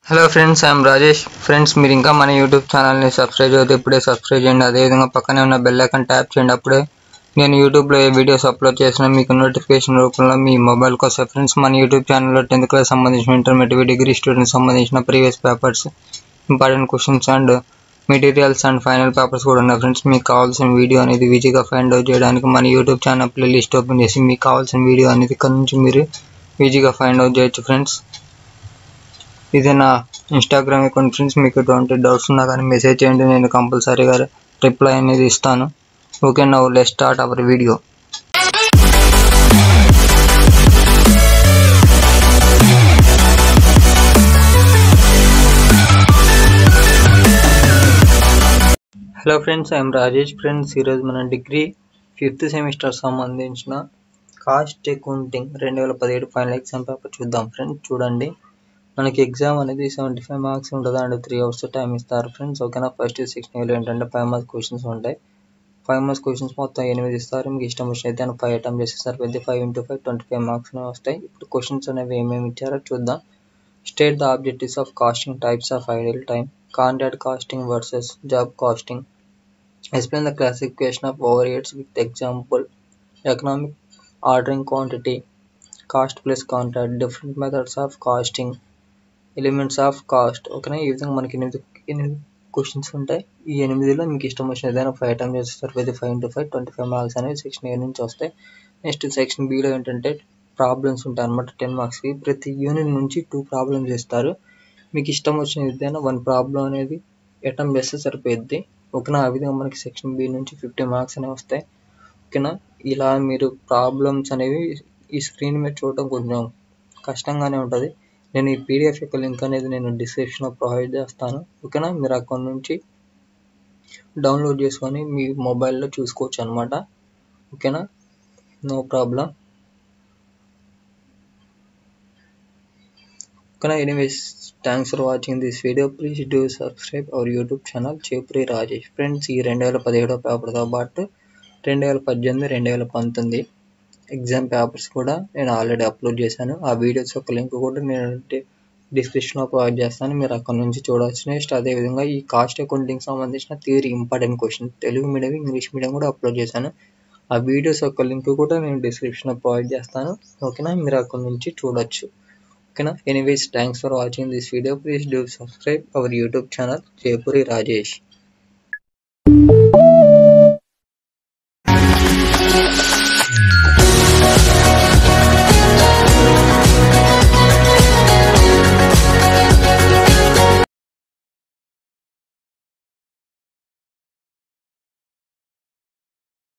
Hello friends, I'm Rajesh. Friends, మీరు ఇంకా మన యూట్యూబ్ ఛానల్ని సబ్స్క్రైబ్ చేస్తే ఇప్పుడే సబ్స్క్రైబ్ చేయండి. అదేవిధంగా పక్కనే ఉన్న బెల్ ఐకాన్ ట్యాప్ చేయండి. అప్పుడే నేను యూట్యూబ్లో ఏ వీడియోస్ అప్లోడ్ చేసినా మీకు నోటిఫికేషన్ రూపంలో మీ మొబైల్కి వస్తాయి. ఫ్రెండ్స్, మన యూట్యూబ్ ఛానల్లో 10th క్లాస్ సంబంధించిన ఇంటర్మీడియట్ డిగ్రీ స్టూడెంట్స్ సంబంధించిన previous papers, important questions and materials and final papers కూడా ఉన్నాయి. ఫ్రెండ్స్, మీకు కావాల్సిన వీడియో అనేది ఈజీగా ఫైండ్ అవుట్ చేయడానికి మన యూట్యూబ్ ఛానల్ ప్లేలిస్ట్ ఓపెన్ చేసి మీకు కావాల్సిన వీడియో అనేది ఇక్కడ నుంచి మీరు ఈజీగా ఫైండ్ అవుట్ చేయొచ్చు. ఫ్రెండ్స్, ఇది నా ఇన్స్టాగ్రామ్ అకౌంట్. ఫ్రెండ్స్, మీకు ఎటువంటి డౌట్స్ ఉన్నా కానీ మెసేజ్ చేయండి, నేను కంపల్సరీగా రిప్లై అనేది ఇస్తాను. Okay, now let's start our video. Hello friends, I'm Rajesh. Friends, ఈరోజు మన డిగ్రీ 5th సెమిస్టర్ సంబంధించిన cost accounting 2017 final exam paper చూద్దాం. ఫ్రెండ్స్, చూడండి, మనకి ఎగ్జామ్ అనేది 75 మార్క్స్ ఉంటుంది అండ్ 3 hours టైం ఇస్తారు. ఫ్రెండ్స్, ఓకేనా. ఫస్ట్ 16 ఏంటంటే 5 marks క్వశ్చన్స్ ఉంటాయి. 5 marks క్వశ్చన్స్ మొత్తం 8 ఇస్తారు. మీకు ఇష్టం వచ్చినైతే 5 attempts చేసేస్తారు. 5 into 5 25 marks వస్తాయి. ఇప్పుడు క్వశ్చన్స్ అనేవి ఏమేమి ఇచ్చారో చూద్దాం. State the objectives of costing, types of ideal time, contract costing versus job costing, explain the classification of overheads with example, economic ordering quantity, cost plus contract, different methods of costing, elements of cost. ఓకేనా. ఈ విధంగా మనకి 8 questions ఉంటాయి. ఈ 8లో మీకు ఇష్టం వచ్చిన ఏదైనా 5 attempts చేస్తారు. 5 into 5 25 marks అనేవి సెక్షన్ A నుంచి వస్తాయి. నెక్స్ట్ సెక్షన్ Bలో ఏంటంటే ప్రాబ్లమ్స్ ఉంటాయి అన్నమాట. 10 marksకి ప్రతి యూనిట్ నుంచి 2 problems ఇస్తారు. మీకు ఇష్టం వచ్చిన ఏదైనా 1 problem అనేది అటెంప్ట్ చేస్తే సరిపోద్ది. ఓకేనా. ఆ విధంగా మనకి సెక్షన్ B నుంచి 50 marks అనేవి వస్తాయి. ఓకేనా. ఇలా మీరు ప్రాబ్లమ్స్ అనేవి ఈ స్క్రీన్ మీద చూడటం కొంచెం కష్టంగానే ఉంటుంది. నేను ఈ పీడిఎఫ్ యొక్క లింక్ అనేది నేను డిస్క్రిప్షన్లో ప్రొవైడ్ చేస్తాను. ఓకేనా. మీరు అక్కడ నుంచి డౌన్లోడ్ చేసుకొని మీ మొబైల్లో చూసుకోవచ్చు అనమాట. ఓకేనా, నో ప్రాబ్లం. ఓకేనా. Anyways, thanks for watching this video. Please do subscribe our YouTube channel Chepuri Rajesh. Friends, ఈ 2017 పేపర్తో పాటు 2018, 2019 ఎగ్జామ్ పేపర్స్ కూడా నేను ఆల్రెడీ అప్లోడ్ చేశాను. ఆ వీడియోస్ యొక్క లింక్ కూడా నేను డిస్క్రిప్షన్లో ప్రొవైడ్ చేస్తాను. మీరు అక్కడ నుంచి చూడవచ్చు. నెక్స్ట్ అదేవిధంగా ఈ కాస్ట్ అకౌంటింగ్ సంబంధించిన theory important question Telugu medium, English medium కూడా అప్లోడ్ చేశాను. ఆ వీడియోస్ యొక్క లింక్ కూడా నేను డిస్క్రిప్షన్లో ప్రొవైడ్ చేస్తాను. ఓకేనా, మీరు అక్కడ నుంచి చూడొచ్చు. ఓకేనా. Anyways, thanks for watching this video. Please do subscribe our YouTube channel Chepuri Rajesh.